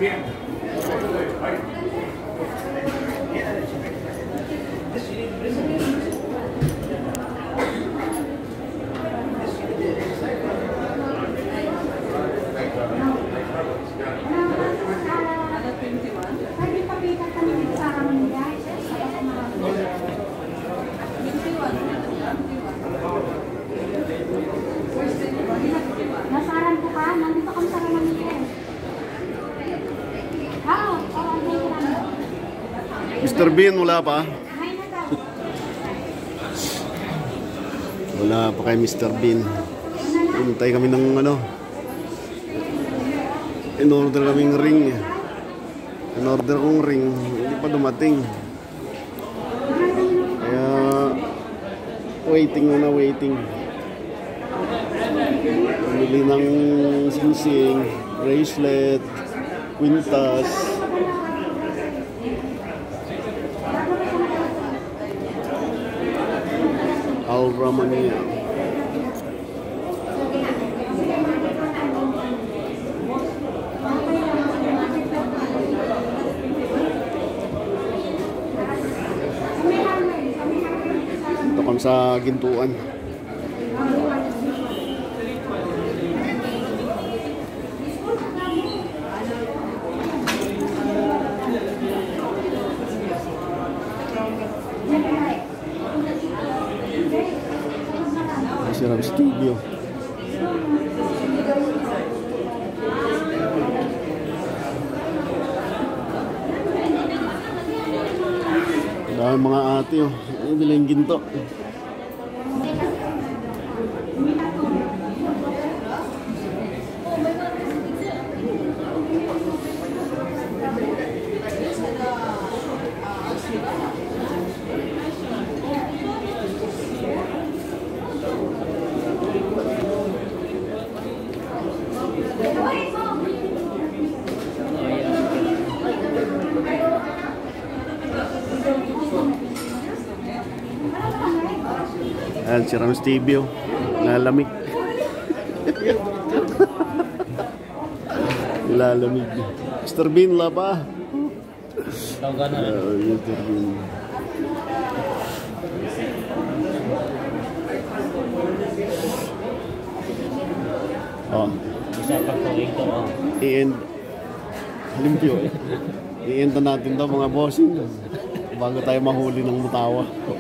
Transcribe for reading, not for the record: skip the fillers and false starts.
Nasaran ko ka? Nandito kami sa Ramamite. Mr. Bean, wala pa? Wala pa kay Mr. Bean. Hintay kami ng ano. In-order kaming ring. In-order kong ring. Hindi pa dumating. Kaya waiting na waiting. Bili ng singsing, bracelet, kwintas. Alramania. Ito kami sa gintuan. Sarap studio. Dahil mga ate oh, bilang ginto. Ayan, si Rams TV oh. Lalamig. Lalamig. Mr. Bean, la pa. Mr. Bean. Oh. Isa pa po ito oh. I-end. Limpyo. I-end na natin to mga bossing. Bago tayo mahuli ng mutawa.